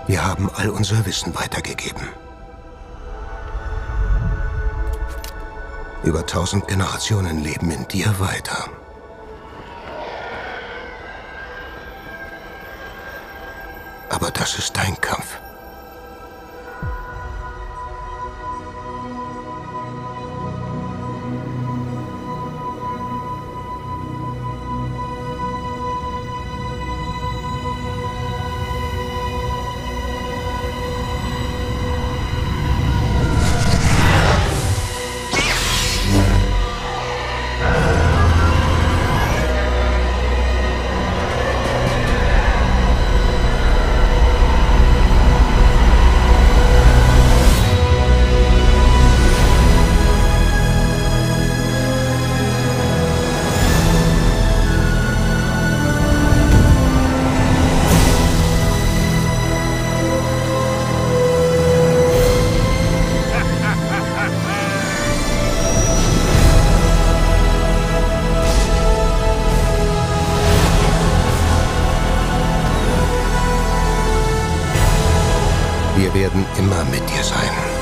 Wir haben all unser Wissen weitergegeben. Über 1000 Generationen leben in dir weiter. Aber das ist dein Kampf. Wir werden immer mit dir sein.